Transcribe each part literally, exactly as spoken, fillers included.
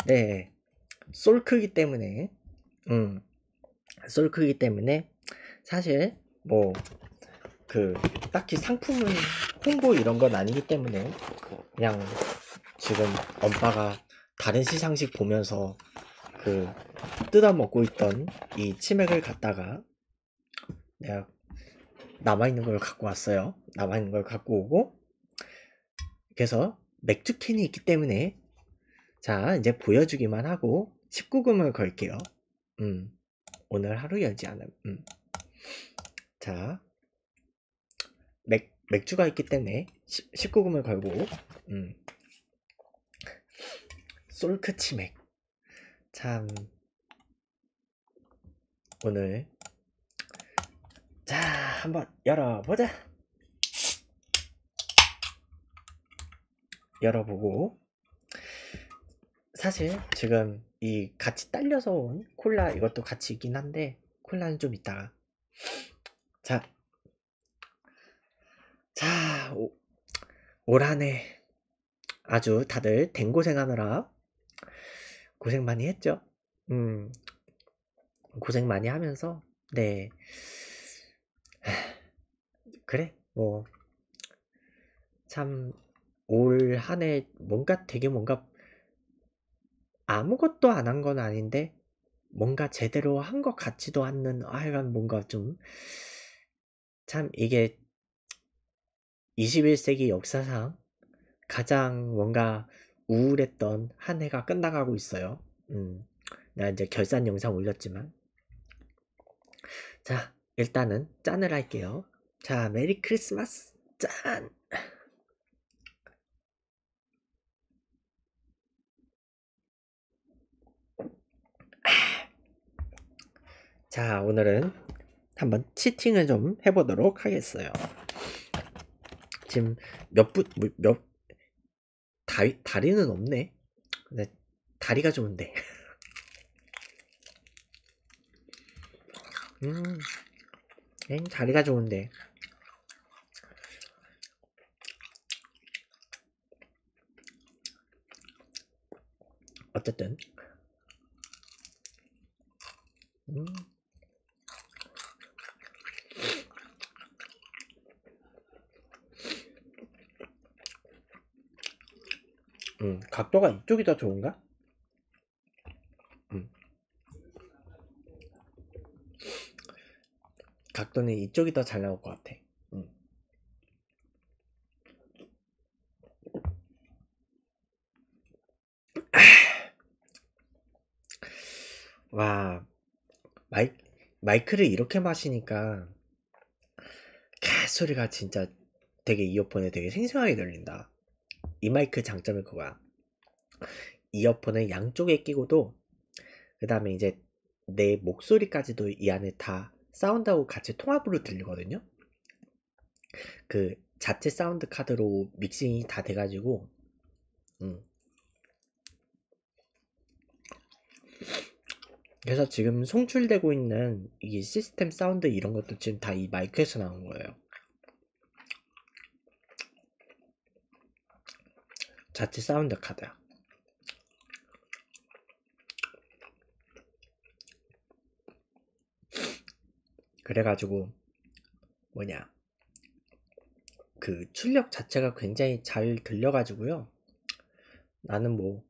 네, 솔크기 때문에, 음, 솔크기 때문에 사실 뭐 그 딱히 상품은 홍보 이런 건 아니기 때문에 그냥 지금 엄빠가 다른 시상식 보면서 그 뜯어먹고 있던 이 치맥을 갖다가 내가 남아있는 걸 갖고 왔어요. 남아있는 걸 갖고 오고, 그래서 맥주 캔이 있기 때문에 자 이제 보여주기만 하고 십구 금을 걸게요. 음 오늘 하루 열지 않음. 음. 자 맥, 맥주가 있기 때문에 십구 금을 걸고, 음 솔크 치맥. 참 오늘 자 한번 열어보자. 열어보고, 사실 지금 이 같이 딸려서 온 콜라 이것도 같이 있긴 한데 콜라는 좀 이따가. 자, 자 오, 올 한해 아주 다들 댕고생하느라 고생 많이 했죠. 음 고생 많이 하면서, 네, 그래 뭐 참 올 한해 뭔가 되게 뭔가 아무것도 안 한 건 아닌데 뭔가 제대로 한 것 같지도 않는, 하여간 뭔가 좀 참 이게 이십일 세기 역사상 가장 뭔가 우울했던 한 해가 끝나가고 있어요. 음, 나 이제 결산 영상 올렸지만, 자 일단은 짠을 할게요. 자 메리 크리스마스 짠. 자 오늘은 한번 치팅을 좀 해보도록 하겠어요. 지금 몇분 몇 다리, 다리는 없네. 근데 다리가 좋은데. 음, 엥, 다리가 좋은데. 어쨌든, 음, 음, 각도가 이쪽이 더 좋은가? 음, 각도는 이쪽이 더 잘 나올 것 같아. 음. 와, 마이, 마이크를 이렇게 마시니까 캬 소리가 진짜 되게 이어폰에 되게 생생하게 들린다. 이 마이크 장점이 그거야. 이어폰을 양쪽에 끼고도 그 다음에 이제 내 목소리까지도 이 안에 다 사운드하고 같이 통합으로 들리거든요. 그 자체 사운드 카드로 믹싱이 다 돼가지고, 음. 그래서 지금 송출되고 있는 이 시스템 사운드 이런 것도 지금 다 이 마이크에서 나온 거예요. 자체 사운드 카드야. 그래가지고 뭐냐, 그 출력 자체가 굉장히 잘 들려가지고요. 나는 뭐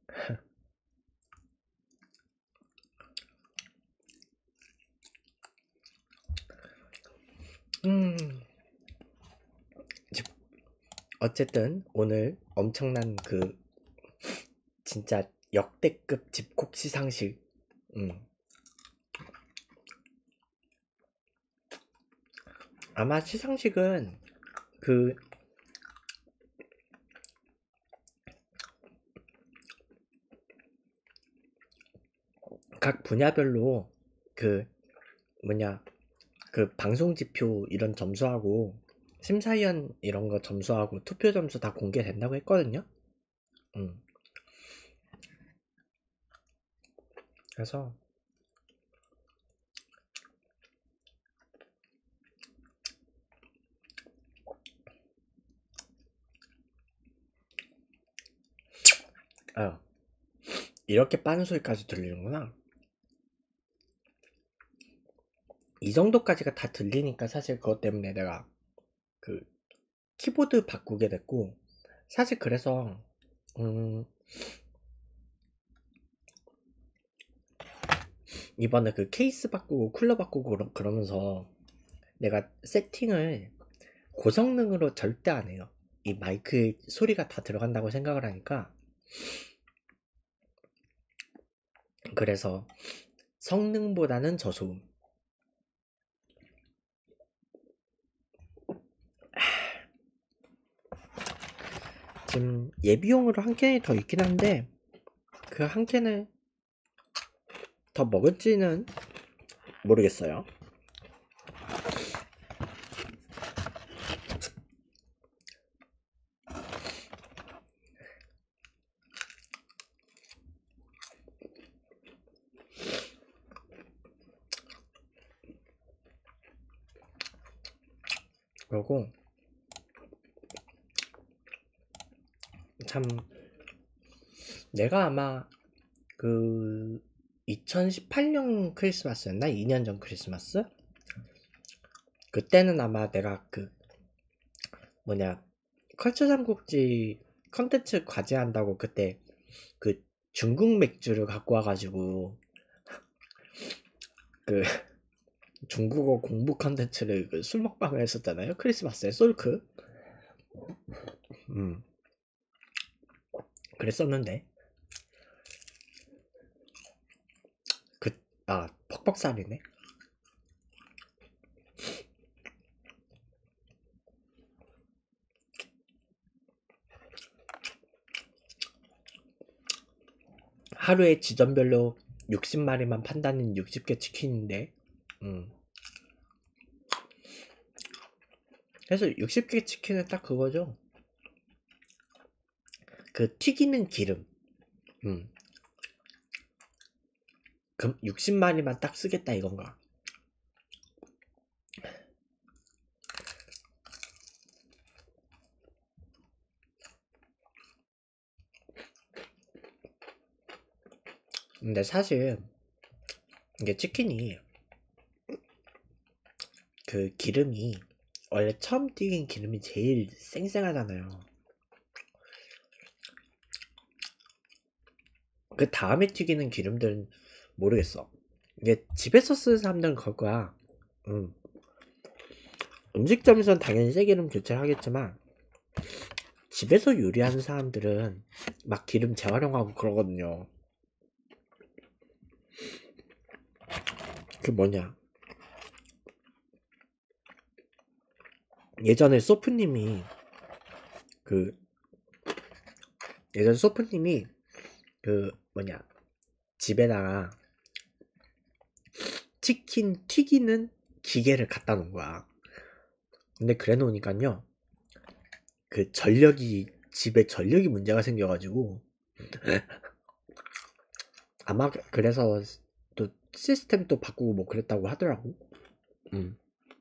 음, 어쨌든 오늘 엄청난 그 진짜 역대급 집콕 시상식. 음. 아마 시상식은 그 각 분야별로 그 뭐냐, 그 방송 지표 이런 점수하고 심사위원 이런 거 점수하고 투표 점수 다 공개된다고 했거든요. 음. 그래서 어, 이렇게 빠른 소리까지 들리는구나. 이 정도까지가 다 들리니까 사실 그것 때문에 내가 그 키보드 바꾸게 됐고, 사실 그래서 음 이번에 그 케이스 바꾸고 쿨러 바꾸고 그러, 그러면서 내가 세팅을 고성능으로 절대 안 해요. 이 마이크 소리가 다 들어간다고 생각을 하니까. 그래서 성능보다는 저소음. 지금 예비용으로 한 캔이 더 있긴 한데 그 한 캔을 더 먹을지는 모르겠어요. 그리고 참 내가 아마 그 이천십팔 년 크리스마스였나? 이 년 전 크리스마스? 그때는 아마 내가 그 뭐냐 컬처 삼국지 컨텐츠 과제한다고 그때 그 중국 맥주를 갖고 와가지고 그 중국어 공부 컨텐츠를 그 술 먹방을 했었잖아요. 크리스마스에 솔크. 음 그랬었는데 그 아 퍽퍽살이네. 하루에 지점별로 육십 마리만 판다는 육십 개 치킨인데 음. 그래서 육십 개 치킨은 딱 그거죠. 그 튀기는 기름 음. 그럼 육십 마리만 딱 쓰겠다 이건가. 근데 사실 이게 치킨이 그 기름이 원래 처음 튀긴 기름이 제일 쌩쌩하잖아요. 그 다음에 튀기는 기름들은 모르겠어. 이게 집에서 쓰는 사람들은 그럴 거야. 음. 음식점에선 당연히 새기름 교체를 하겠지만 집에서 요리하는 사람들은 막 기름 재활용하고 그러거든요. 그 뭐냐 예전에 소프님이 그 예전 소프님이 그 뭐냐 집에다가 치킨 튀기는 기계를 갖다 놓은 거야. 근데 그래 놓으니까요 그 전력이 집에 전력이 문제가 생겨가지고 아마 그래서 또 시스템 또 바꾸고 뭐 그랬다고 하더라고. 음.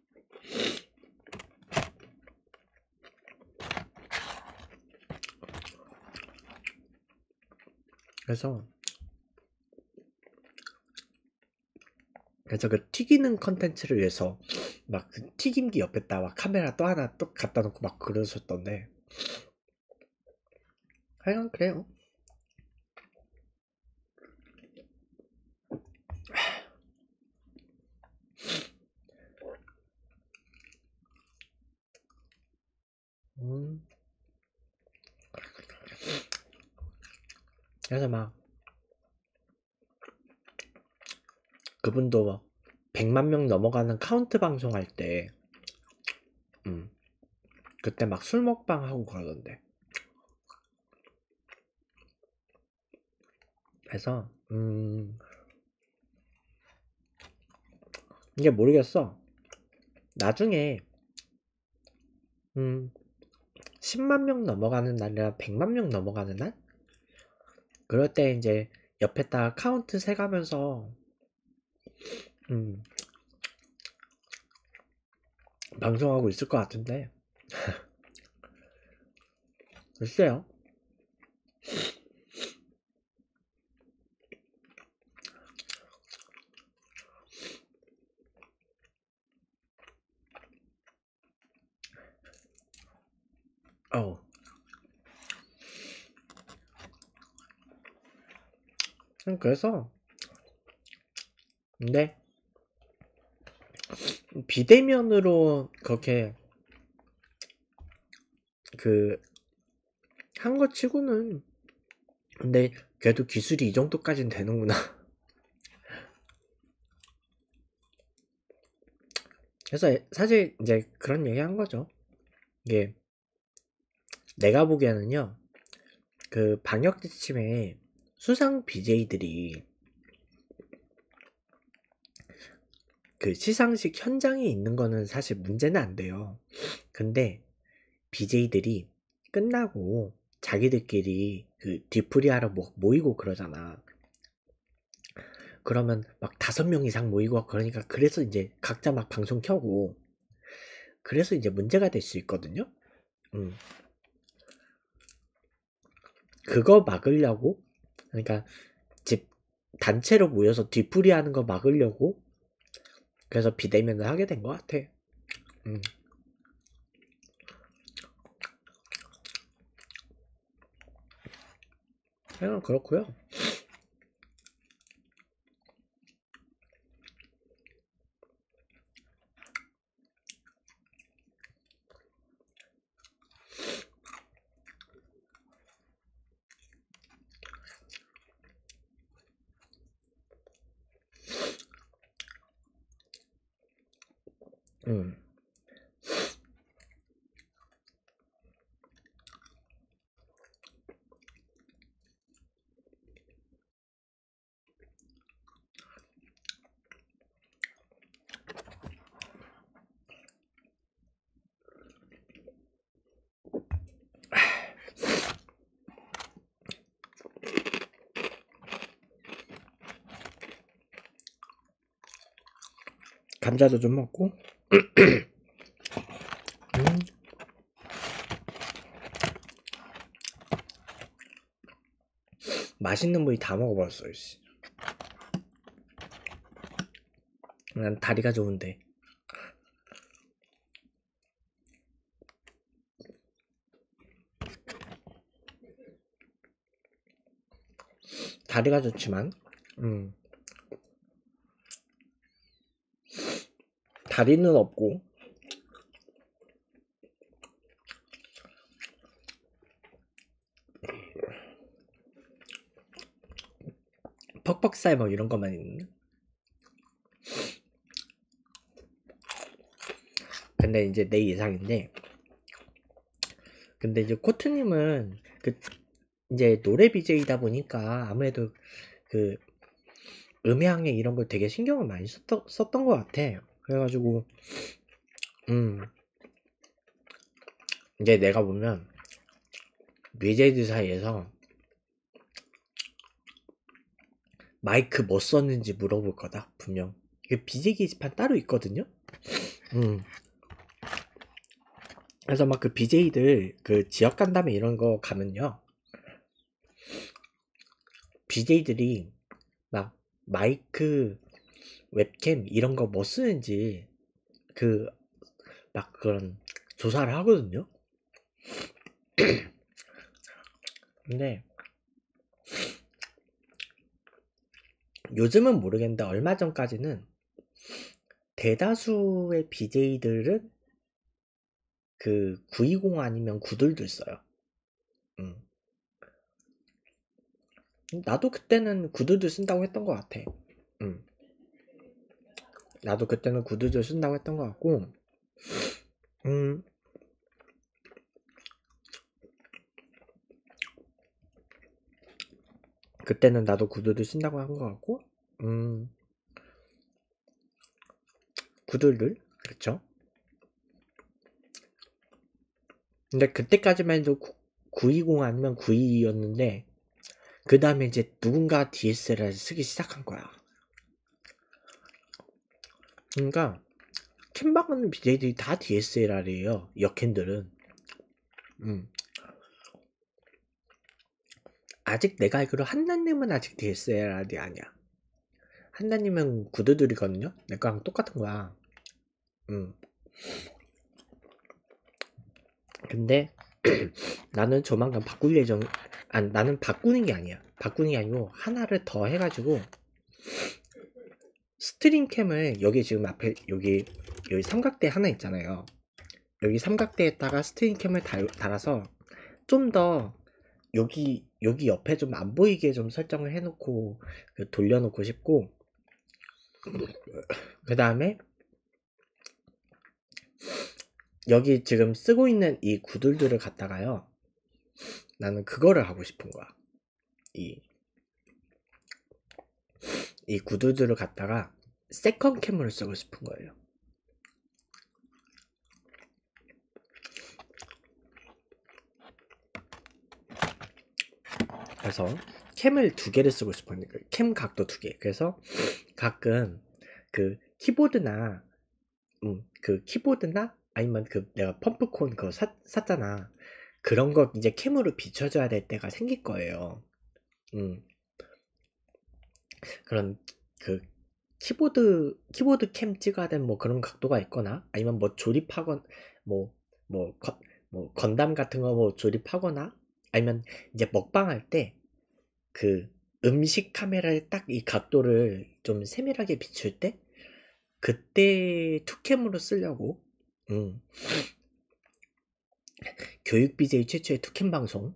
그래서 그래서 그 튀기는 컨텐츠를 위해서 막 그 튀김기 옆에다 막 카메라 또 하나 또 갖다 놓고 막 그러셨던데 하여간 그래요. 음. 그래서 막 그분도 백만 명 넘어가는 카운트 방송할 때 음. 그때 막 술 먹방 하고 그러던데. 그래서 음 이게 모르겠어. 나중에 음 십만 명 넘어가는 날이라 백만 명 넘어가는 날? 그럴 때 이제 옆에다 카운트 세가면서 음 방송하고 있을 것 같은데 글쎄요. 음, 그래서 근데 비대면으로 그렇게 그 한 거 치고는 근데 그래도 기술이 이 정도까지는 되는구나. 그래서 사실 이제 그런 얘기 한 거죠. 이게 내가 보기에는요, 그 방역 지침에 수상 비제이들이 그 시상식 현장에 있는 거는 사실 문제는 안 돼요. 근데 비제이들이 끝나고 자기들끼리 그 뒤풀이 하러 뭐 모이고 그러잖아. 그러면 막 다섯 명 이상 모이고 그러니까 그래서 이제 각자 막 방송 켜고 그래서 이제 문제가 될 수 있거든요. 음. 그거 막으려고 그러니까 집 단체로 모여서 뒤풀이 하는 거 막으려고 그래서 비대면을 하게 된 것 같아. 음. 그냥 그렇고요. 음. 감자도 좀 먹고. 음. 맛있는 부위 다 먹어봤어. 씨. 난 다리가 좋은데. 다리가 좋지만, 음. 다리는 없고. 퍽퍽살 뭐 이런 것만 있는. 근데 이제 내 예상인데. 근데 이제 코트님은 그 이제 노래 비제이다 보니까 아무래도 그 음향에 이런 걸 되게 신경을 많이 썼던, 썼던 것 같아. 그래가지고 음 이제 내가 보면 비제이들 사이에서 마이크 뭐 썼는지 물어볼 거다 분명. 이게 비제이 게시판 따로 있거든요. 음 그래서 막 그 비제이들 그 지역 간담회 이런 거 가면요, 비제이들이 막 마이크 웹캠 이런 거 뭐 쓰는지 그 막 그런 조사를 하거든요. 근데 요즘은 모르겠는데 얼마 전까지는 대다수의 비제이들은 그 구이공 아니면 구들들 써요. 음. 나도 그때는 구들들 쓴다고 했던 것 같아. 음. 나도 그때는 구들들 쓴다고 했던 것 같고, 음. 그때는 나도 구들들 쓴다고 한 것 같고, 음. 구들들 그렇죠. 근데 그때까지만 해도 구이공 아니면 구이이였는데 그 다음에 이제 누군가 디에스엘알을 쓰기 시작한 거야. 그러니까 캠방하는 비제이들이 다 디에스엘알이에요. 역행들은. 음. 아직 내가 알기로 한나님은 아직 디에스엘알이 아니야. 한나님은 구두들이거든요. 내 거랑 똑같은 거야. 음. 근데 나는 조만간 바꿀 예정, 아니, 나는 바꾸는 게 아니야. 바꾸는 게 아니고, 하나를 더 해가지고, 스트림캠을, 여기 지금 앞에, 여기, 여기 삼각대 하나 있잖아요. 여기 삼각대에다가 스트림캠을 달, 달아서, 좀 더, 여기, 여기 옆에 좀 안 보이게 좀 설정을 해놓고, 그 돌려놓고 싶고, 그 다음에, 여기 지금 쓰고 있는 이 구들들을 갖다가요, 나는 그거를 하고 싶은 거야. 이, 이 구두들을 갖다가 세컨 캠으로 쓰고 싶은 거예요. 그래서 캠을 두 개를 쓰고 싶었는데, 캠 각도 두 개. 그래서 가끔 그 키보드나, 음, 그 키보드나 아니면 그 내가 펌프콘 그거 사, 샀잖아. 그런 거 이제 캠으로 비춰줘야 될 때가 생길 거예요. 음. 그런 그 키보드 키보드 캠 찍어야 되는 뭐 그런 각도가 있거나 아니면 뭐 조립하건 뭐뭐 뭐, 건- 뭐 건담 같은 거 뭐 조립하거나 아니면 이제 먹방 할 때 그 음식 카메라에 딱 이 각도를 좀 세밀하게 비출 때 그때 투캠으로 쓰려고 음. 교육 비제이 최초의 투캠 방송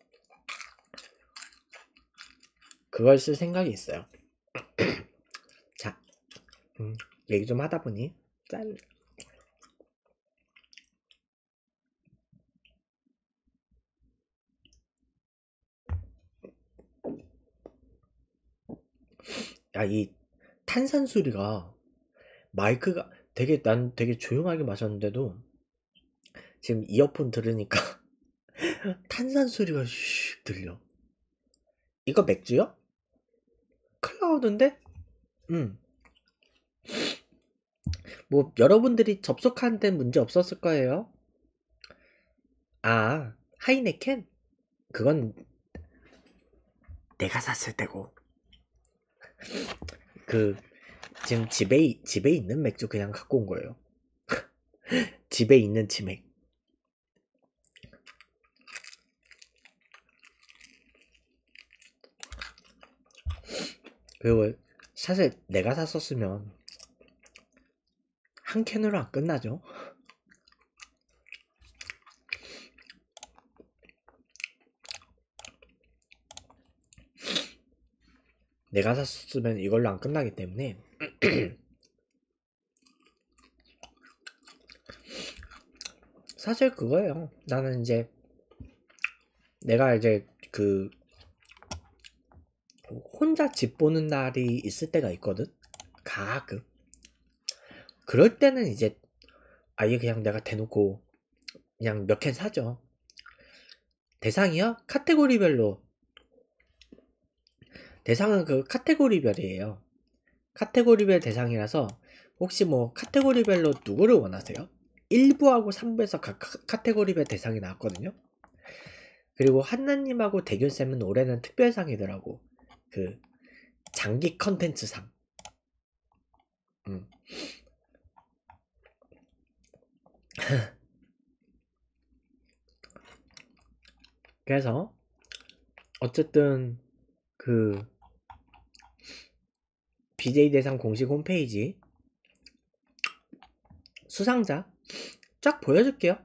그걸 쓸 생각이 있어요. 자, 음, 얘기 좀 하다 보니 짠. 야, 이 탄산수리가 마이크가 되게 난 되게 조용하게 마셨는데도 지금 이어폰 들으니까 탄산수리가 슉 들려. 이거 맥주요? 클라우드인데? 음. 뭐 여러분들이 접속한 데는 문제 없었을 거예요. 아, 하이네켄? 그건 내가 샀을 때고. 그 지금 집에 집에 있는 맥주 그냥 갖고 온 거예요. 집에 있는 치맥. 그리고 사실 내가 샀었으면 한 캔으로 안 끝나죠. 내가 샀으면 이걸로 안 끝나기 때문에 사실 그거예요. 나는 이제 내가 이제 그 혼자 집 보는 날이 있을 때가 있거든. 가끔. 그럴 때는 이제 아예 그냥 내가 대놓고 그냥 몇 캔 사죠. 대상이요? 카테고리별로. 대상은 그 카테고리별이에요. 카테고리별 대상이라서 혹시 뭐 카테고리별로 누구를 원하세요? 일 부하고 삼 부에서 각 카테고리별 대상이 나왔거든요. 그리고 한나님하고 대균쌤은 올해는 특별상이더라고. 그 장기 컨텐츠상. 음. 그래서 어쨌든 그 비제이 대상 공식 홈페이지 수상자 쫙 보여줄게요.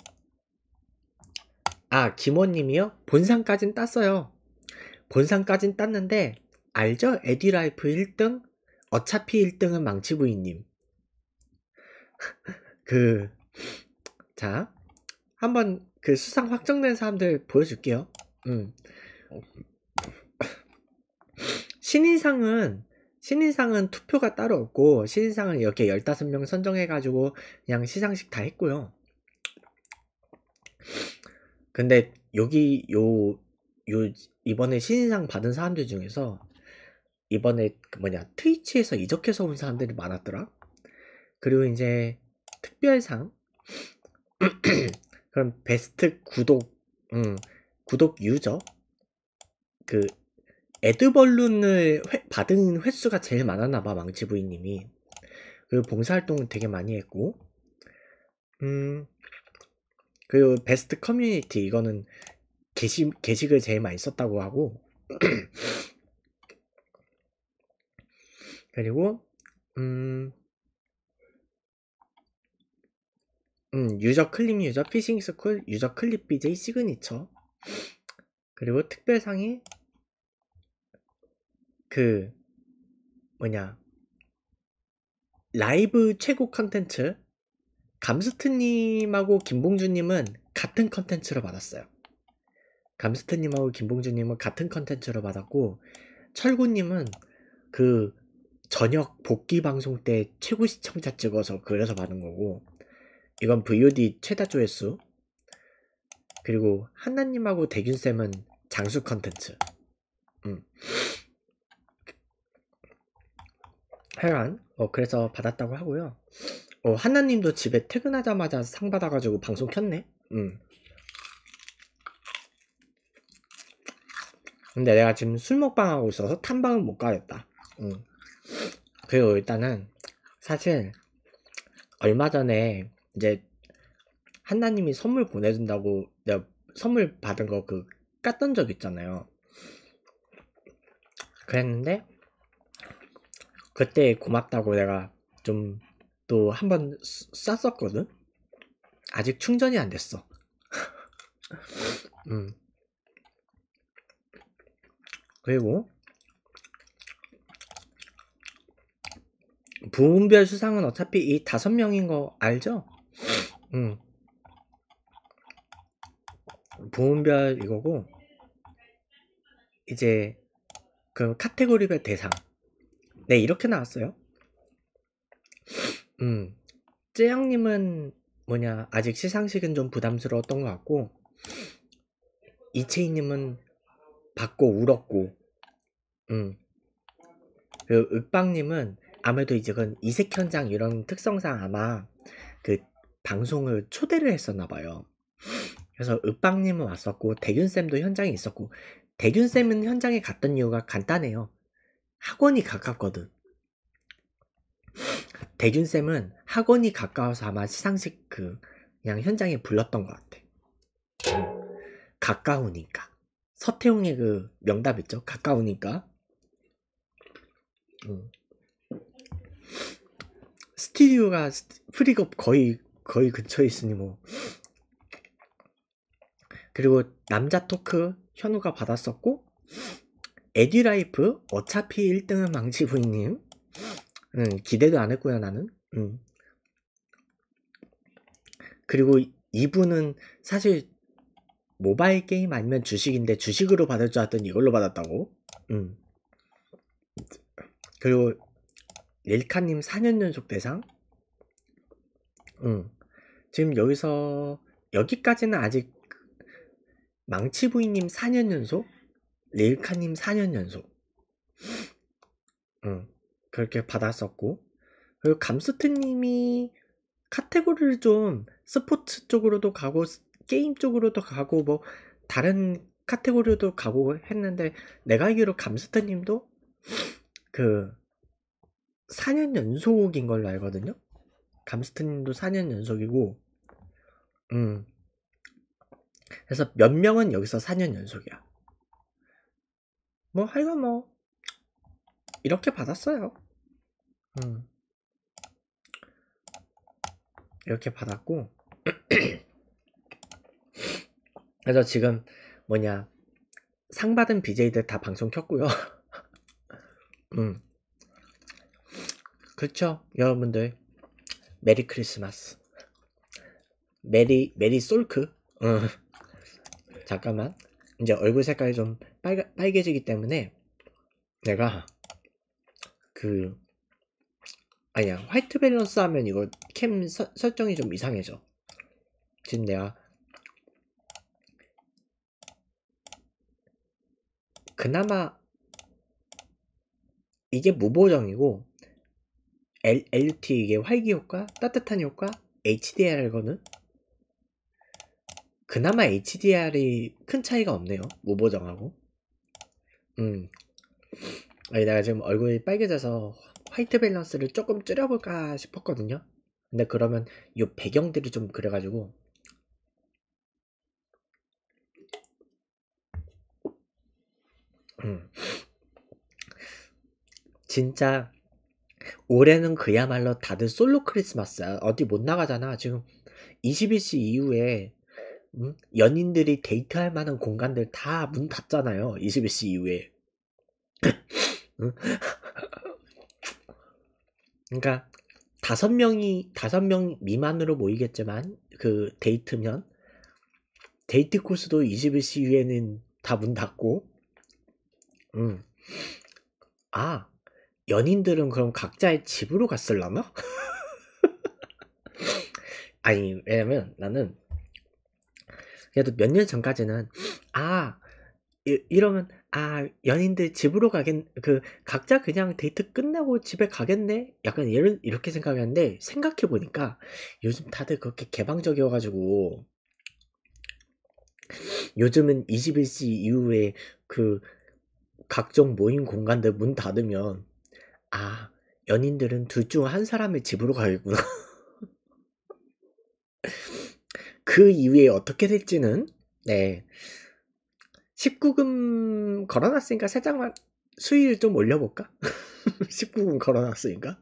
아, 김원님이요? 본상까진 땄어요. 본상까진 땄는데 알죠? 에듀라이프 일 등 어차피 일 등은 망치부인님. 그 자 한번 그 수상 확정된 사람들 보여줄게요. 음. 신인상은 신인상은 투표가 따로 없고 신인상은 이렇게 열다섯 명 선정해가지고 그냥 시상식 다 했고요. 근데 여기 요, 요 이번에 신인상 받은 사람들 중에서 이번에 그 뭐냐 트위치에서 이적해서 온 사람들이 많았더라. 그리고 이제 특별상 그럼 베스트 구독 음, 구독 유저 그 에드벌룬을 회, 받은 횟수가 제일 많았나봐 망치부인님이. 그리고 봉사활동을 되게 많이 했고 음 그리고 베스트 커뮤니티 이거는 게시, 게시글 제일 많이 썼다고 하고 그리고 음, 음 유저 클립 유저 피싱 스쿨 유저 클립 비제이 시그니처 그리고 특별상이 그 뭐냐 라이브 최고 컨텐츠 감스트님하고 김봉주님은 같은 컨텐츠로 받았어요. 감스트님하고 김봉주님은 같은 컨텐츠로 받았고 철구님은 그 저녁 복귀 방송 때 최고 시청자 찍어서 그래서 받은 거고 이건 브이오디 최다 조회수 그리고 한나님하고 대균쌤은 장수 컨텐츠 음. 하여간 어, 그래서 받았다고 하고요. 어, 한나님도 집에 퇴근하자마자 상 받아가지고 방송 켰네. 음. 근데 내가 지금 술 먹방 하고 있어서 탐방은 못 가겠다. 음. 그리고 일단은 사실 얼마 전에 이제 한나님이 선물 보내준다고 내가 선물 받은 거 그 깠던 적 있잖아요. 그랬는데 그때 고맙다고 내가 좀 또 한번 쐈었거든. 아직 충전이 안 됐어. 음. 그리고 부문별 수상은 어차피 이 다섯 명인 거 알죠? 음. 부문별 이거고 이제 그 카테고리별 대상. 네 이렇게 나왔어요. 음. 쯔양님은 뭐냐 아직 시상식은 좀 부담스러웠던 것 같고 이채희님은 받고 울었고 음. 그 윽방님은 아무래도 이제 그건 이색 현장 이런 특성상 아마 그 방송을 초대를 했었나 봐요. 그래서 윽방님은 왔었고 대균쌤도 현장에 있었고 대균쌤은 현장에 갔던 이유가 간단해요. 학원이 가깝거든. 대균쌤은 학원이 가까워서 아마 시상식 그 그냥 현장에 불렀던 것 같아. 음, 가까우니까. 서태웅의 그 명답 있죠? 가까우니까. 음. 스튜디오가 프리급 거의 거의 근처에 있으니 뭐. 그리고 남자 토크 현우가 받았었고 에듀라이프 어차피 일 등은 망치부인님 음, 기대도 안 했고요 나는. 음. 그리고 이분은 사실 모바일 게임 아니면 주식인데 주식으로 받을 줄 알았더니 이걸로 받았다고. 음. 그리고 릴카님 사 년 연속 대상. 음. 지금 여기서 여기까지는 아직 망치부인님 사 년 연속, 릴카님 사 년 연속. 음. 그렇게 받았었고 그리고 감스트님이 카테고리를 좀 스포츠 쪽으로도 가고 게임 쪽으로도 가고 뭐 다른 카테고리로도 가고 했는데 내가 알기로 감스트님도 그 사 년 연속인 걸로 알거든요. 감스트님도 사 년 연속이고 음 그래서 몇 명은 여기서 사 년 연속이야. 뭐 하여간 뭐 이렇게 받았어요. 음 이렇게 받았고 그래서 지금 뭐냐 상 받은 비제이들 다 방송 켰고요. 음 그렇죠 여러분들 메리 크리스마스 메리 메리 솔크 어. 잠깐만 이제 얼굴 색깔이 좀 빨가, 빨개지기 때문에 내가 그 아니야 화이트 밸런스 하면 이거 캠 서, 설정이 좀 이상해져. 지금 내가 그나마 이게 무보정이고 L, 엘유티 이게 활기 효과 따뜻한 효과 에이치디알이거든. 그나마 에이치디알이 큰 차이가 없네요 무보정하고. 음 아니 내가 지금 얼굴이 빨개져서 화이트 밸런스를 조금 줄여볼까 싶었거든요. 근데 그러면 이 배경들이 좀 그래가지고 음. 진짜 올해는 그야말로 다들 솔로 크리스마스야. 어디 못 나가잖아. 지금 이십일 시 이후에 음? 연인들이 데이트할 만한 공간들 다 문 닫잖아요. 이십일 시 이후에. 응? 그러니까 다섯 명이 다섯 명 미만으로 모이겠지만 그 데이트면 데이트 코스도 이십일 시 이후에는 다 문 닫고. 음. 아, 연인들은 그럼 각자의 집으로 갔을라나? 아니, 왜냐면 나는 그래도 몇 년 전까지는 아 이, 이러면 아 연인들 집으로 가겠 그 각자 그냥 데이트 끝나고 집에 가겠네 약간 이런 이렇게 생각했는데 생각해 보니까 요즘 다들 그렇게 개방적이어가지고 요즘은 이십일 시 이후에 그 각종 모임 공간들 문 닫으면 아 연인들은 둘 중 한 사람의 집으로 가겠구나. 그 이후에 어떻게 될지는 네 십구 금 걸어놨으니까 살짝만 수위를 좀 올려볼까? 십구 금 걸어놨으니까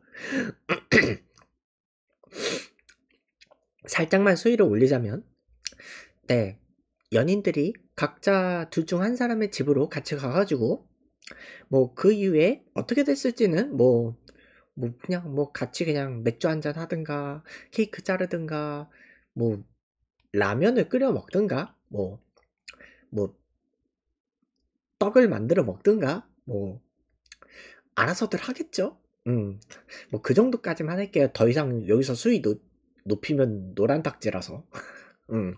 살짝만 수위를 올리자면 네 연인들이 각자 둘 중 한 사람의 집으로 같이 가가지고 뭐 그 이후에 어떻게 됐을지는 뭐, 뭐 그냥 뭐 같이 그냥 맥주 한잔 하든가 케이크 자르든가 뭐 라면을 끓여 먹든가 뭐 뭐 떡을 만들어 먹든가 뭐 알아서들 하겠죠. 음, 뭐 그 정도까지만 할게요. 더 이상 여기서 수위 높, 높이면 노란 딱지라서. 음,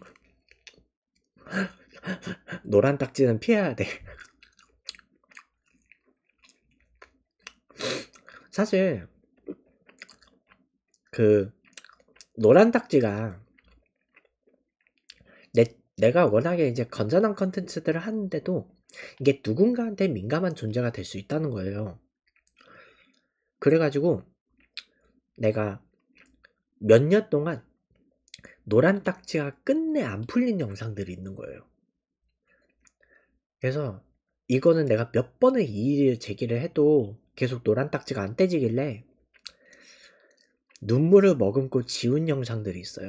노란 딱지는 피해야 돼. 사실 그 노란 딱지가 내, 내가 워낙에 이제 건전한 컨텐츠들을 하는데도 이게 누군가한테 민감한 존재가 될 수 있다는 거예요. 그래가지고 내가 몇 년 동안 노란 딱지가 끝내 안 풀린 영상들이 있는 거예요. 그래서 이거는 내가 몇 번을 이의를 제기를 해도 계속 노란 딱지가 안 떼지길래 눈물을 머금고 지운 영상들이 있어요.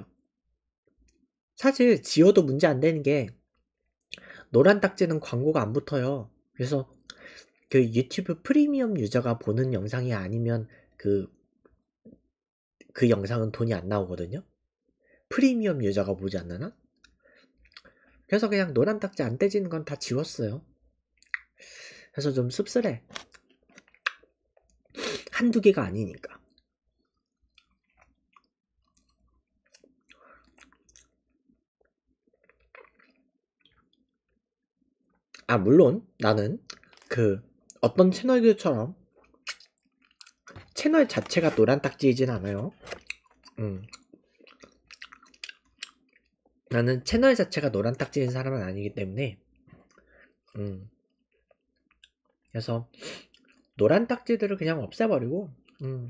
사실 지워도 문제 안 되는 게 노란 딱지는 광고가 안 붙어요. 그래서 그 유튜브 프리미엄 유저가 보는 영상이 아니면 그, 그 영상은 돈이 안 나오거든요. 프리미엄 유저가 보지 않는 한. 그래서 그냥 노란 딱지 안 떼지는 건 다 지웠어요. 그래서 좀 씁쓸해. 한두 개가 아니니까. 아, 물론 나는 그 어떤 채널들처럼 채널 자체가 노란 딱지이진 않아요. 음. 나는 채널 자체가 노란 딱지인 사람은 아니기 때문에 음. 그래서 노란 딱지들을 그냥 없애버리고 음.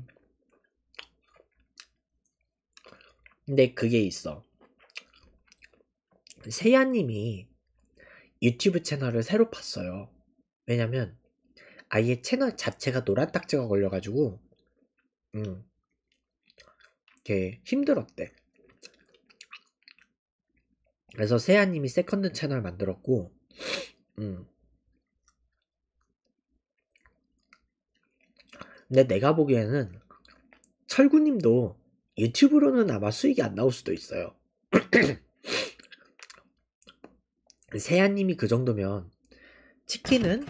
근데 그게 있어. 세야님이 유튜브 채널을 새로 팠어요. 왜냐면 아예 채널 자체가 노란 딱지가 걸려가지고 음. 이게 힘들었대. 그래서 세야님이 세컨드 채널 만들었고 음. 근데 내가 보기에는 철구님도 유튜브로는 아마 수익이 안 나올 수도 있어요. 세야님이 그 정도면 치킨은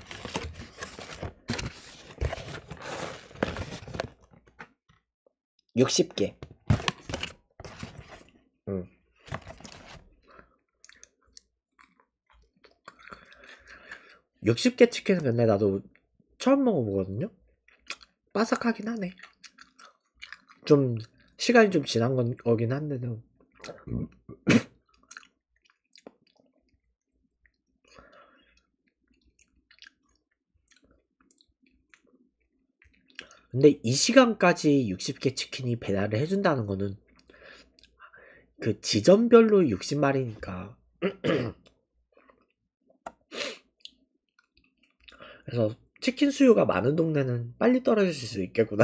육십 개. 응. 육십 개 치킨은 근데 나도 처음 먹어보거든요. 바삭하긴 하네. 좀 시간이 좀 지난 건 거긴 한데도 근데 이 시간까지 육십 개 치킨이 배달을 해준다는 거는 그 지점별로 육십 마리니까 그래서 치킨 수요가 많은 동네는 빨리 떨어질 수 있겠구나.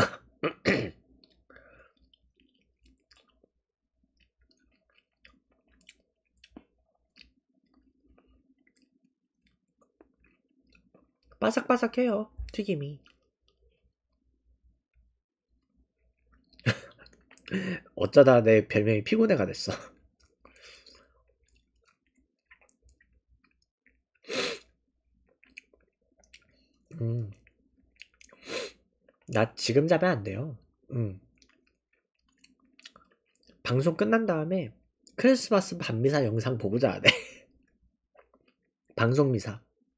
바삭바삭해요, 튀김이. 어쩌다 내 별명이 피곤해가 됐어. 음. 나 지금 자면 안 돼요. 음. 방송 끝난 다음에 크리스마스 밤미사 영상 보고 자야 돼. 방송 미사.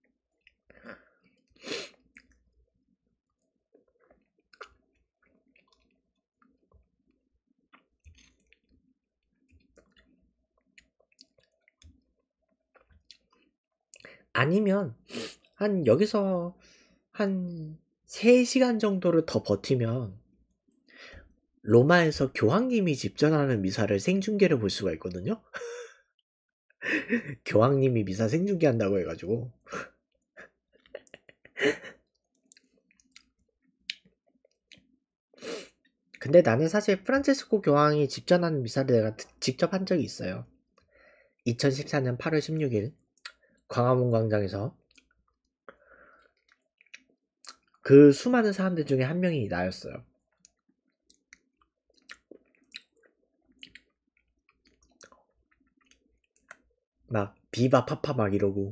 아니면 한 여기서 한 세 시간 정도를 더 버티면 로마에서 교황님이 집전하는 미사를 생중계를 볼 수가 있거든요. 교황님이 미사 생중계 한다고 해가지고. 근데 나는 사실 프란체스코 교황이 집전하는 미사를 내가 직접 한 적이 있어요. 이천십사 년 팔월 십육일 광화문 광장에서 그 수많은 사람들 중에 한 명이 나였어요. 막 비바 파파 막 이러고.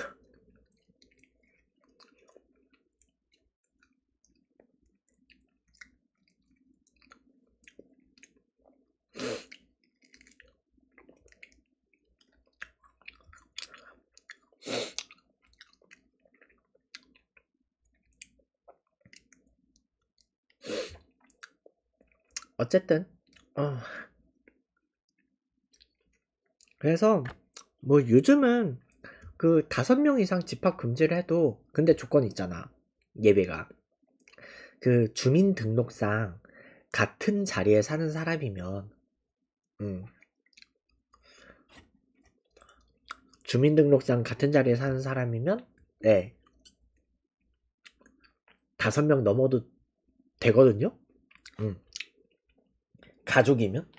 어쨌든 어. 그래서 뭐 요즘은 그 다섯 명 이상 집합 금지를 해도 근데 조건이 있잖아. 예배가 그 주민등록상 같은 자리에 사는 사람이면 음, 주민등록상 같은 자리에 사는 사람이면 네 다섯 명 넘어도 되거든요. 음. 가족이면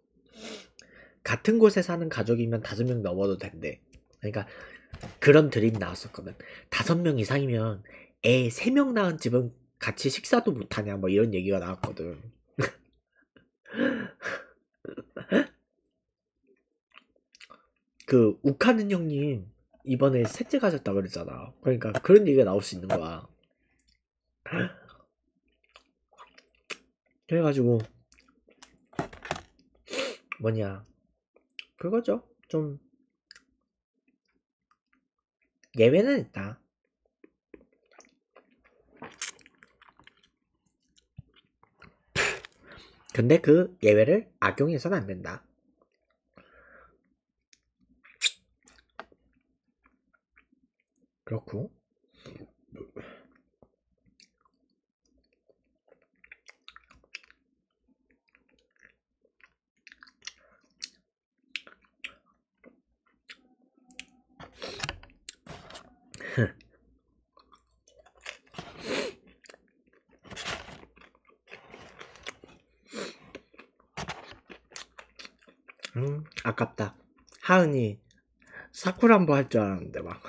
같은 곳에 사는 가족이면 다섯 명 넘어도 된대. 그러니까 그런 드립 나왔었거든. 다섯 명 이상이면 애 세 명 낳은 집은 같이 식사도 못하냐 뭐 이런 얘기가 나왔거든. 그 욱하는 형님 이번에 셋째 가졌다 그랬잖아. 그러니까 그런 얘기가 나올 수 있는 거야. 그래가지고 뭐냐 그거죠. 좀 예외는 있다. 근데 그 예외를 악용해서는 안 된다. 그렇고 음 아깝다. 하은이 사쿠란보 할 줄 알았는데 막.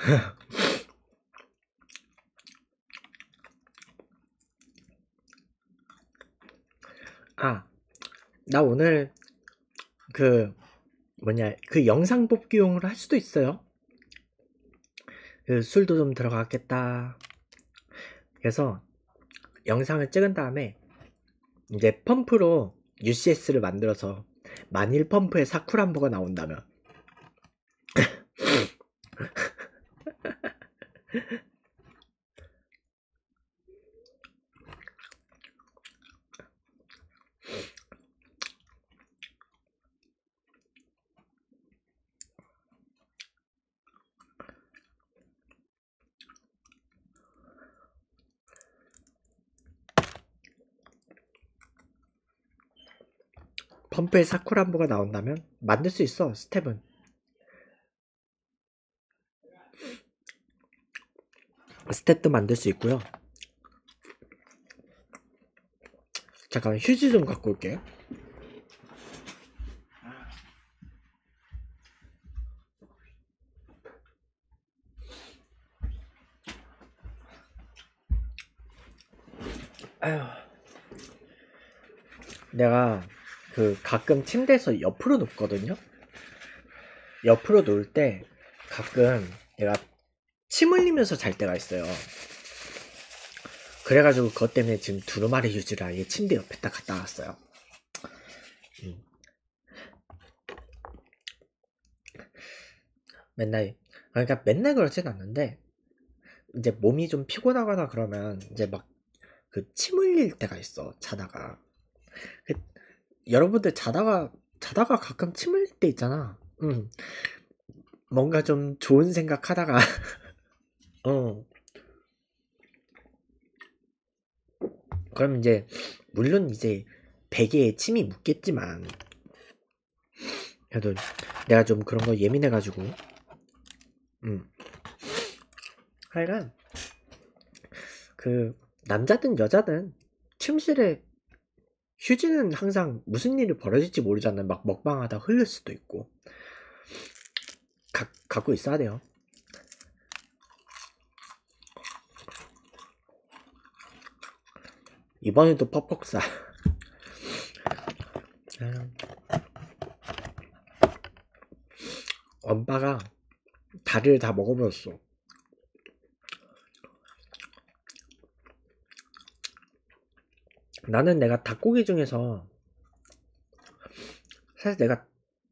아, 나 오늘 그 뭐냐 그 영상 뽑기용으로 할 수도 있어요. 그 술도 좀 들어갔겠다. 그래서 영상을 찍은 다음에 이제 펌프로 유씨에스를 만들어서 만일 펌프에 사쿠란보가 나온다면 펌프에 사쿠란보가 나온다면 만들 수 있어. 스텝은 스탯도 만들 수 있고요. 잠깐 휴지 좀 갖고 올게요. 아휴, 내가 그 가끔 침대에서 옆으로 눕거든요. 옆으로 누울 때 가끔 내가 침 흘리면서 잘 때가 있어요. 그래가지고 그것 때문에 지금 두루마리 휴지를 아예 침대 옆에다 갖다 놨어요. 음. 맨날, 그러니까 맨날 그러진 않는데 이제 몸이 좀 피곤하거나 그러면 이제 막 그 침 흘릴 때가 있어, 자다가. 그, 여러분들 자다가 자다가 가끔 침 흘릴 때 있잖아. 음. 뭔가 좀 좋은 생각 하다가 어. 그럼 이제 물론 이제 베개에 침이 묻겠지만 그래도 내가 좀 그런 거 예민해가지고 음. 하여간 그 남자든 여자든 침실에 휴지는 항상 무슨 일이 벌어질지 모르잖아요. 막 먹방하다 흘릴 수도 있고. 가, 갖고 있어야 돼요. 이번에도 퍽퍽사. 엄빠가 다리를 다 먹어버렸어. 나는 내가 닭고기 중에서 사실 내가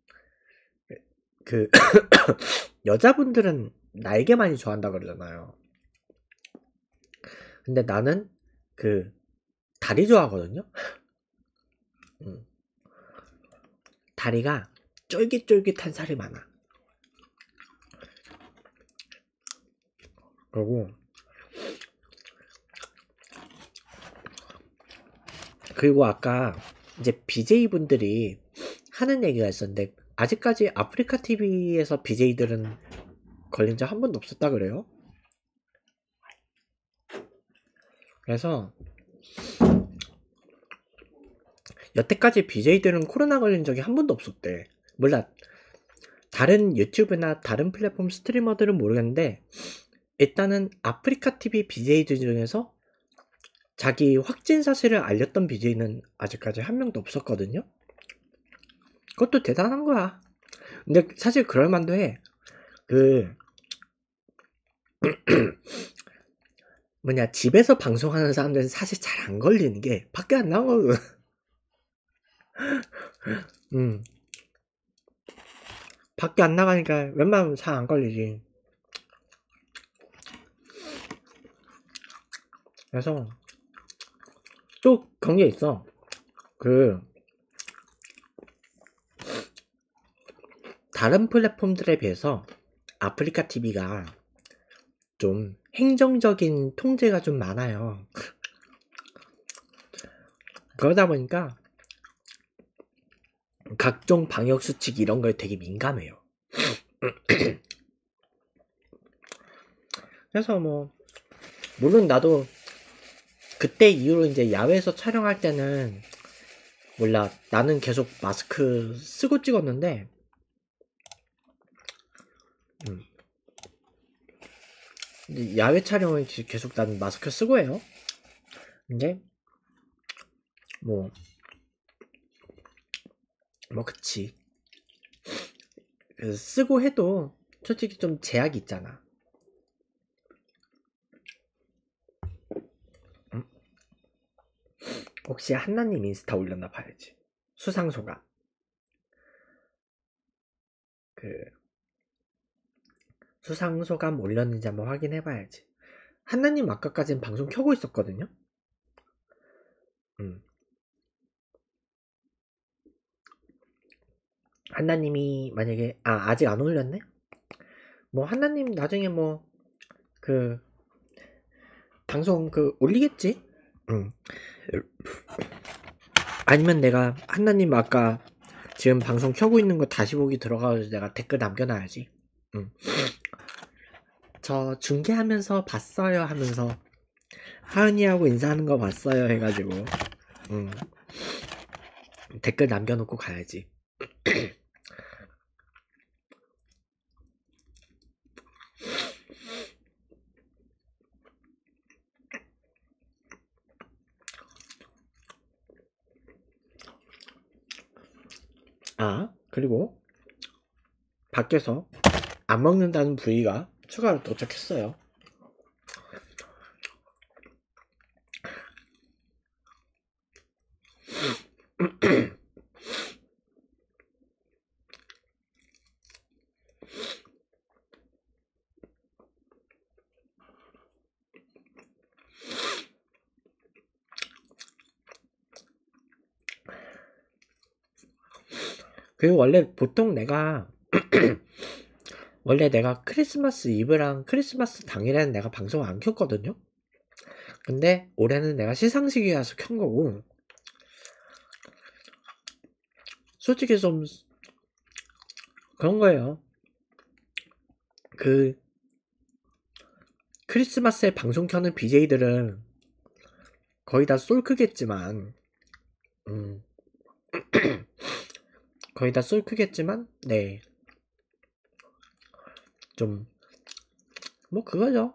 그 여자분들은 날개 많이 좋아한다 그러잖아요. 근데 나는 그 다리 좋아하거든요. 음. 다리가 쫄깃쫄깃한 살이 많아. 그리고 그리고 아까 이제 비제이분들이 하는 얘기가 있었는데 아직까지 아프리카티비에서 비제이들은 걸린 적 한 번도 없었다 그래요. 그래서 여태까지 비제이들은 코로나 걸린 적이 한 번도 없었대. 몰라, 다른 유튜브나 다른 플랫폼 스트리머들은 모르겠는데 일단은 아프리카티비 비제이들 중에서 자기 확진 사실을 알렸던 비제이는 아직까지 한 명도 없었거든요. 그것도 대단한 거야. 근데 사실 그럴만도 해. 그 뭐냐, 집에서 방송하는 사람들은 사실 잘 안 걸리는 게 밖에 안 나오거든. 음. 밖에 안 나가니까 웬만하면 잘 안 걸리지. 그래서 또 그런 게 있어. 그 다른 플랫폼들에 비해서 아프리카티비가 좀 행정적인 통제가 좀 많아요. 그러다 보니까 각종 방역수칙 이런 거에 되게 민감해요. 그래서 뭐 물론 나도 그때 이후로 이제 야외에서 촬영할 때는 몰라, 나는 계속 마스크 쓰고 찍었는데 음. 야외 촬영은 계속 나는 마스크 쓰고 해요. 근데 뭐 뭐 그치, 쓰고 해도 솔직히 좀 제약이 있잖아. 응? 혹시 한나님 인스타 올렸나 봐야지. 수상소감. 그 수상소감 올렸는지 한번 확인해 봐야지. 한나님 아까까진 방송 켜고 있었거든요. 음. 한나님이 만약에 아 아직 안 올렸네? 뭐 한나님 나중에 뭐 그 방송 그 올리겠지? 응. 아니면 내가 한나님 아까 지금 방송 켜고 있는 거 다시 보기 들어가서 내가 댓글 남겨놔야지. 응. 저 중계하면서 봤어요 하면서 하은이하고 인사하는 거 봤어요 해가지고 음, 댓글 남겨놓고 가야지. 아 그리고 밖에서 안 먹는다는 부위가 추가로 도착했어요. 그리고 원래 보통 내가 원래 내가 크리스마스 이브랑 크리스마스 당일에는 내가 방송을 안 켰거든요. 근데 올해는 내가 시상식이라서 켠 거고, 솔직히 좀 그런 거예요. 그 크리스마스에 방송 켜는 비제이들은 거의 다 솔크겠지만 음 거의 다 솔크겠지만 네 좀 뭐 그거죠.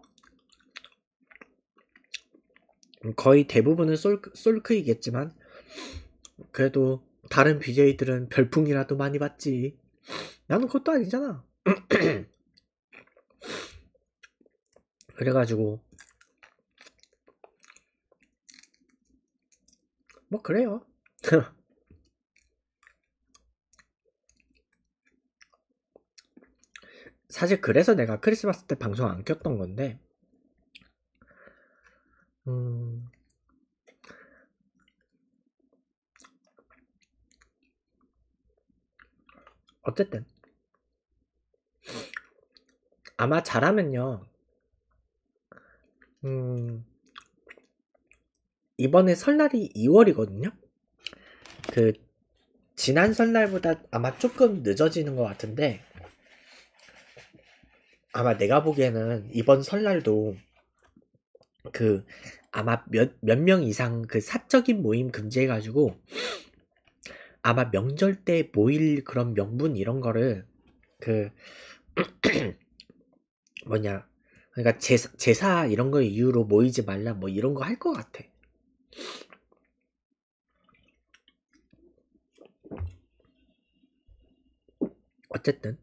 거의 대부분은 솔, 솔크이겠지만 그래도 다른 비제이들은 별풍이라도 많이 받지. 나는 그것도 아니잖아. 그래가지고 뭐 그래요. 사실 그래서 내가 크리스마스 때 방송 안 켰던 건데 음 어쨌든 아마 잘하면요 음 이번에 설날이 이월이거든요. 그 지난 설날보다 아마 조금 늦어지는 것 같은데 아마 내가 보기에는 이번 설날도 그 아마 몇 몇 명 이상 그 사적인 모임 금지해가지고 아마 명절 때 모일 그런 명분 이런 거를 그 뭐냐 그러니까 제사, 제사 이런 거 이유로 모이지 말라 뭐 이런 거 할 것 같아. 어쨌든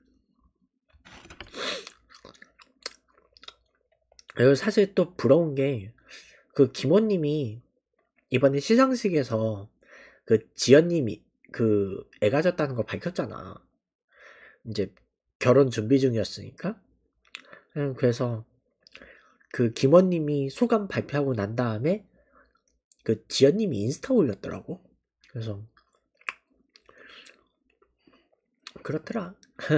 그리고 사실 또 부러운 게 그 김원님이 이번에 시상식에서 그 지연님이 그 애 가졌다는 거 밝혔잖아. 이제 결혼 준비 중이었으니까. 음, 그래서 그 김원님이 소감 발표하고 난 다음에 그 지연님이 인스타 올렸더라고. 그래서 그렇더라.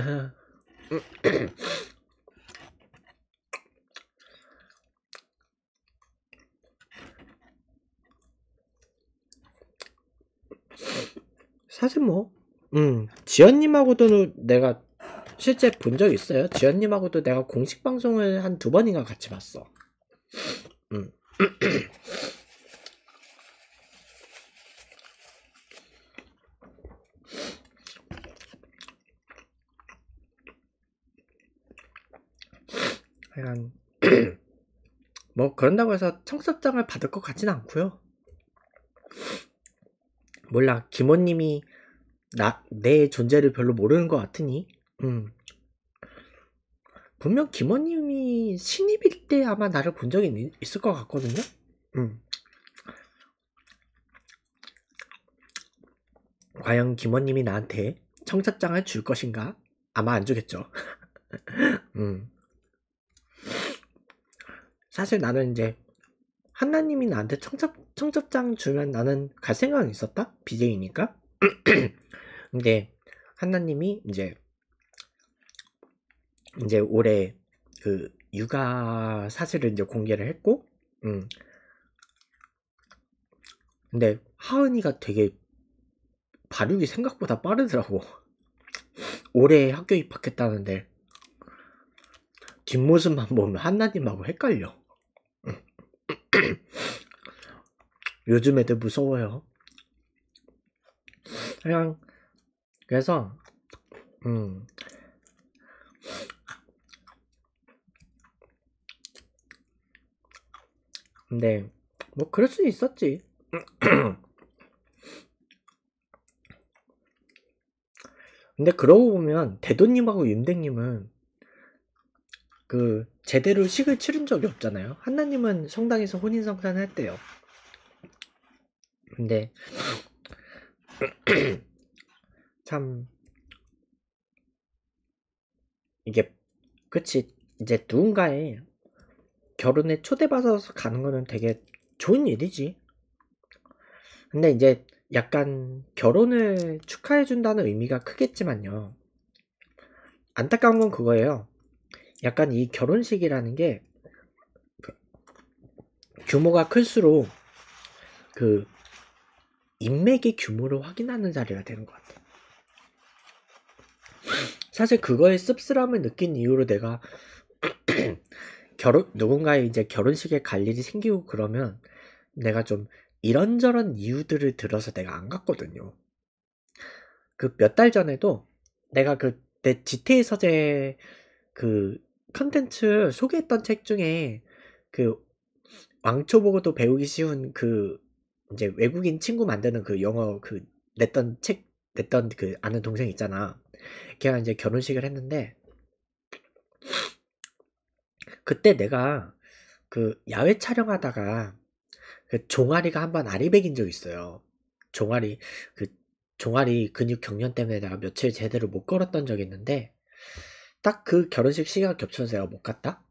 사실 뭐, 음, 지연님하고도 내가 실제 본 적 있어요. 지연님하고도 내가 공식 방송을 한 두 번인가 같이 봤어. 음. 하여간 뭐 그런다고 해서 청첩장을 받을 것 같지는 않고요. 몰라 김원님이 나 내 존재를 별로 모르는 것 같으니 음. 분명 김원님이 신입일 때 아마 나를 본 적이 있, 있을 것 같거든요. 음. 과연 김원님이 나한테 청첩장을 줄 것인가? 아마 안 주겠죠. 음. 사실 나는 이제 한나님이 나한테 청첩, 청첩장 주면 나는 갈 생각은 있었다? 비제이니까. 근데 한나님이 이제 이제 올해 그 육아 사실을 이제 공개를 했고, 음. 근데 하은이가 되게 발육이 생각보다 빠르더라고. 올해 학교 입학했다는데 뒷모습만 보면 한나님하고 헷갈려. 요즘 애들 무서워요. 그냥 그래서 음 근데 뭐 그럴 수 있었지. 근데 그러고 보면 대도님하고 윤댕님은 그 제대로 식을 치른 적이 없잖아요. 한나님은 성당에서 혼인성사는 했대요. 근데 참 이게 그치 이제 누군가의 결혼에 초대받아서 가는 거는 되게 좋은 일이지. 근데 이제 약간 결혼을 축하해준다는 의미가 크겠지만요. 안타까운 건 그거예요. 약간 이 결혼식이라는 게 규모가 클수록 그 인맥의 규모를 확인하는 자리가 되는 것 같아. 사실 그거에 씁쓸함을 느낀 이후로 내가 결혼 누군가의 이제 결혼식에 갈 일이 생기고 그러면 내가 좀 이런저런 이유들을 들어서 내가 안 갔거든요. 그 몇 달 전에도 내가 그 내 지테이 서재 그 컨텐츠 소개했던 책 중에 그 왕초 보고도 배우기 쉬운 그 이제 외국인 친구 만드는 그 영어 그 냈던 책 냈던 그 아는 동생 있잖아. 걔가 이제 결혼식을 했는데 그때 내가 그 야외 촬영하다가 그 종아리가 한번 아리백인 적 있어요. 종아리 그 종아리 근육 경련 때문에 내가 며칠 제대로 못 걸었던 적이 있는데 딱 그 결혼식 시기가 겹쳐서 내가 못 갔다.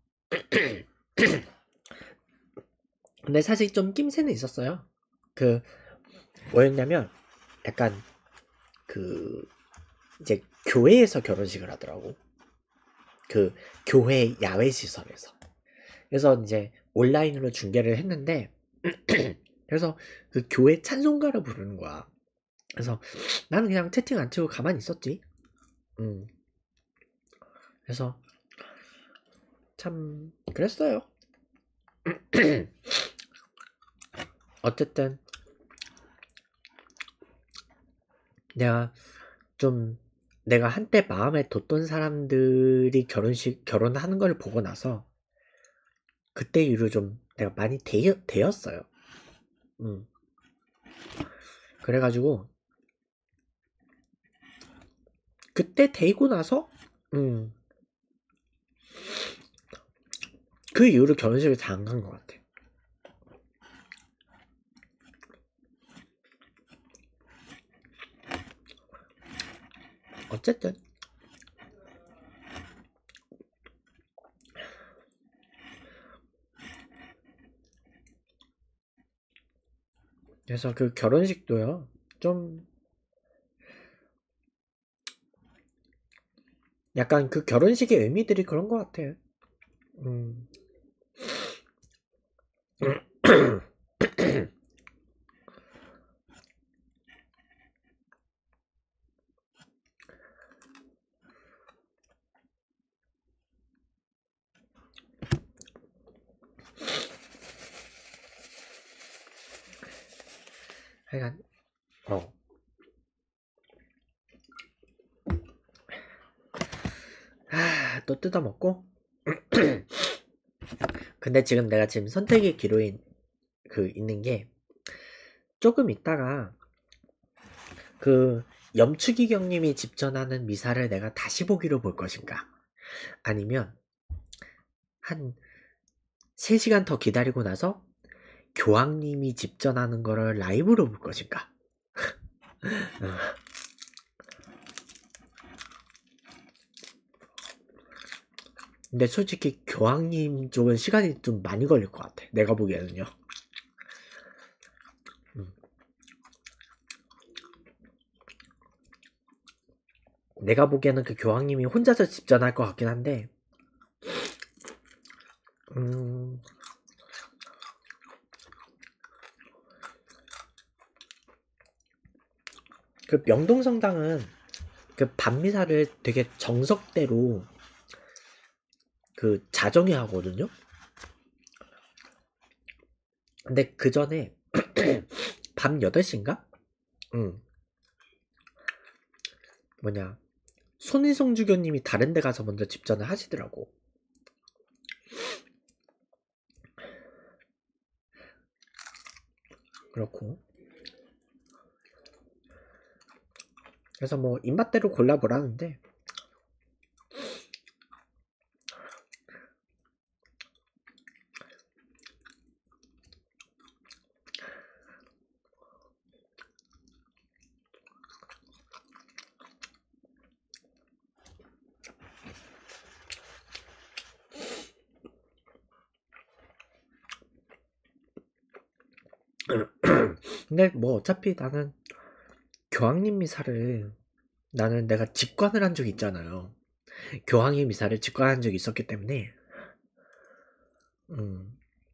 근데 사실 좀 낌새는 있었어요. 그 뭐였냐면 약간 그 이제 교회에서 결혼식을 하더라고. 그 교회 야외 시설에서. 그래서 이제 온라인으로 중계를 했는데 그래서 그 교회 찬송가를 부르는 거야. 그래서 나는 그냥 채팅 안 치고 가만히 있었지. 음. 그래서 참 그랬어요. 어쨌든 내가 좀 내가 한때 마음에 뒀던 사람들이 결혼식 결혼하는 걸 보고 나서 그때 이후로 좀 내가 많이 데여, 데였어요. 음. 그래가지고 그때 데이고 나서 음. 그 이후로 결혼식을 잘 안 간 것 같아. 어쨌든 그래서 그 결혼식도요 좀 약간 그 결혼식의 의미들이 그런 것 같아. 음. 하여간 어. 아, 또 뜯어먹고 근데 지금 내가 지금 선택의 기로에 그 있는 게 조금 있다가 그 염축이 경님이 집전하는 미사를 내가 다시 보기로 볼 것인가 아니면 한 세 시간 더 기다리고 나서 교황님이 집전하는 거를 라이브로 볼 것인가. 근데 솔직히 교황님 쪽은 시간이 좀 많이 걸릴 것 같아. 내가 보기에는요. 음. 내가 보기에는 그 교황님이 혼자서 집전할 것 같긴 한데 음... 그 명동성당은 그 밤미사를 되게 정석대로 그 자정에 하거든요. 근데 그 전에 밤 여덟 시인가? 응. 뭐냐, 손희성 주교님이 다른 데 가서 먼저 집전을 하시더라고. 그렇고. 그래서 뭐 입맛대로 골라보라는데, 근데 뭐 어차피 나는 교황님 미사를, 나는 내가 직관을 한 적이 있잖아요. 교황의 미사를 직관한 적이 있었기 때문에 음.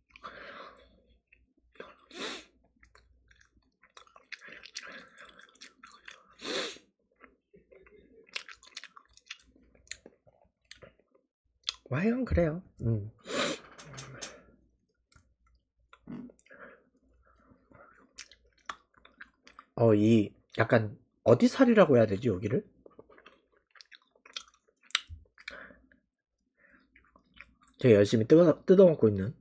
하여간 그래요. 음. 어, 이 약간 어디 살이라고 해야 되지, 여기를? 되게 열심히 뜯어, 뜯어먹고 있는.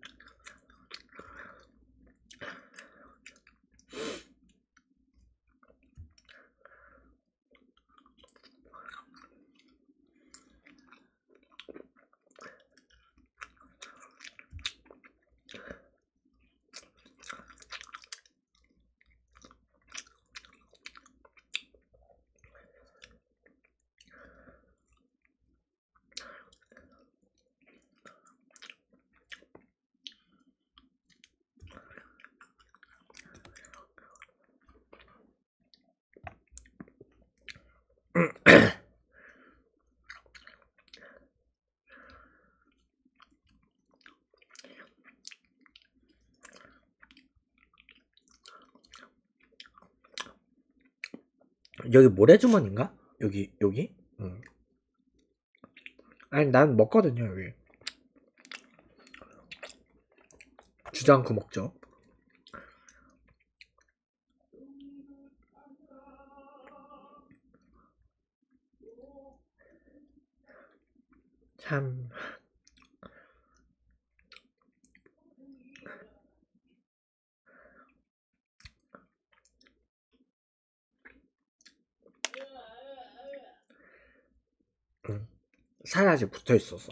여기 모래주머니인가? 여기 여기? 응. 아니 난 먹거든요 여기. 주저앉고 먹죠. 참. 응. 살이 아직 붙어 있었어.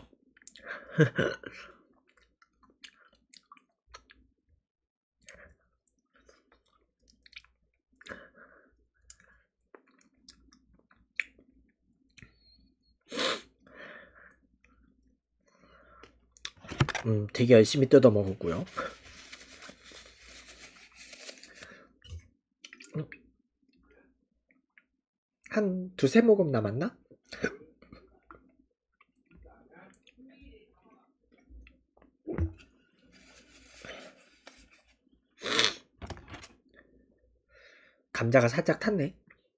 음, 되게 열심히 뜯어 먹었고요. 음, 한 두세 모금 남았나? 감자가 살짝 탔네.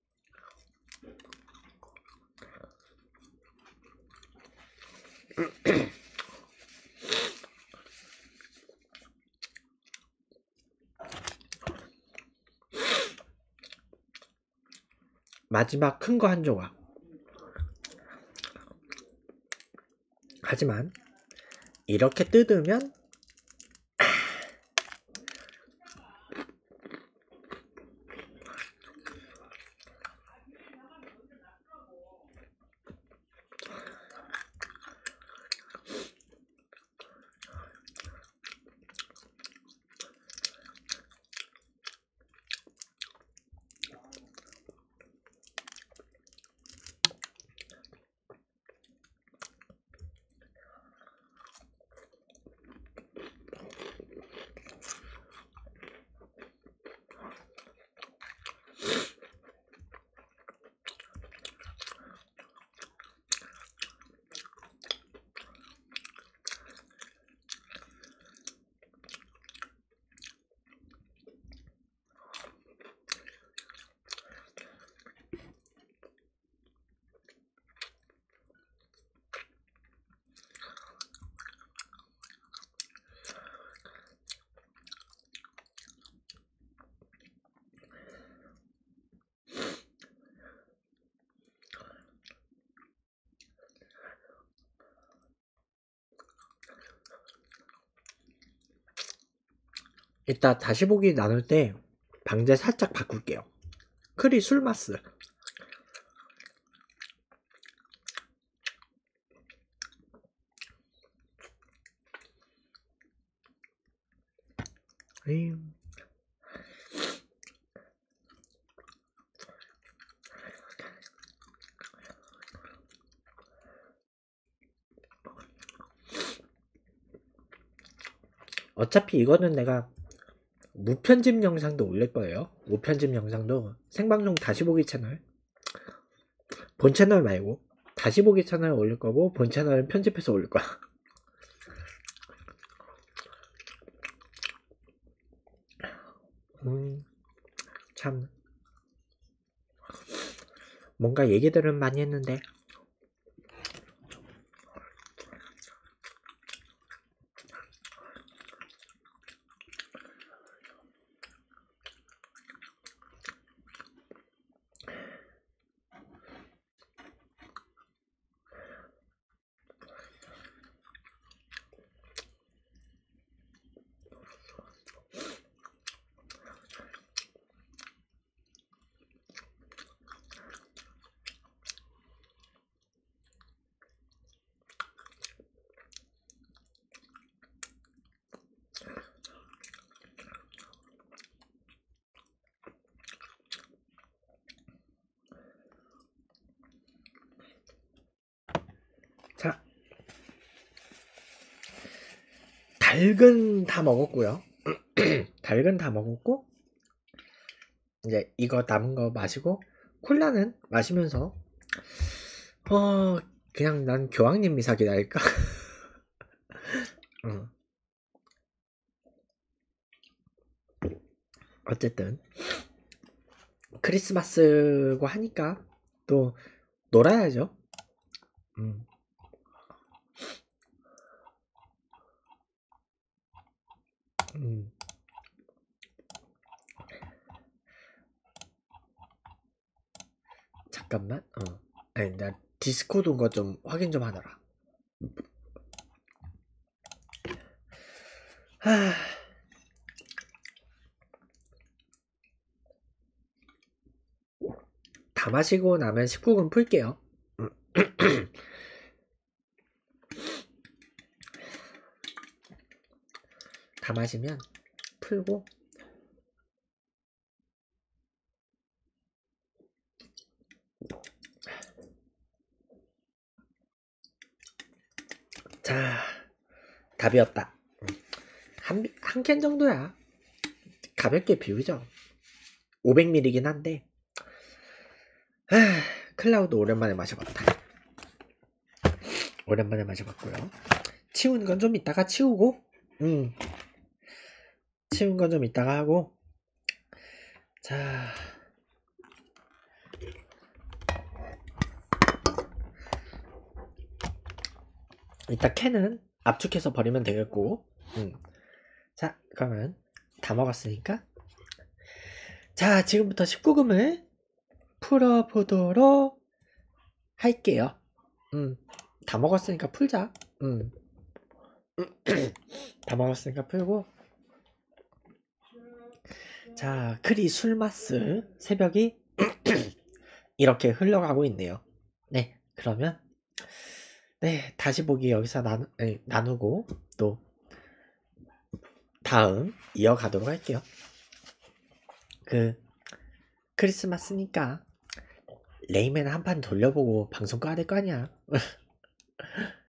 마지막 큰 거 한 조각. 하지만 이렇게 뜯으면 이따 다시 보기 나눌 때 방제 살짝 바꿀게요. 크리 술마스. 음. 어차피 이거는 내가 무편집 영상도 올릴 거예요. 무편집 영상도 생방송 다시 보기 채널, 본 채널 말고 다시 보기 채널 올릴 거고, 본 채널은 편집해서 올릴 거야. 음, 참 뭔가 얘기들은 많이 했는데 자, 닭은 다 먹었고요. 닭은 다 먹었고, 이제 이거 남은 거 마시고, 콜라는 마시면서 어 그냥 난 교황님 미사 기다릴까? 어. 어쨌든 크리스마스고 하니까 또 놀아야죠. 음. 음. 잠깐만. 어. 아니, 나 디스코드 온 거 좀 확인 좀 하느라. 하... 다 마시고 나면 십구 금 풀게요. 다 마시면 풀고, 자, 답이었다. 한, 한 캔 정도야. 가볍게 비우죠. 오백 밀리리긴 한데. 하, 클라우드 오랜만에 마셔봤다. 오랜만에 마셔봤고요. 치우는 건 좀 이따가 치우고, 음, 치운 건 좀 이따가 하고, 자, 이따 캔은 압축해서 버리면 되겠고, 음. 자, 그러면 다 먹었으니까, 자, 지금부터 십구 금을 풀어보도록 할게요. 음, 다 먹었으니까 풀자. 음, 다 먹었으니까 풀고, 자, 크리 술마스 새벽이 이렇게 흘러가고 있네요. 네, 그러면 네, 다시 보기 여기서 나누, 네, 나누고 또 다음 이어가도록 할게요. 그 크리스마스니까 레이맨 한 판 돌려보고 방송 꺼야 될 거 아니야.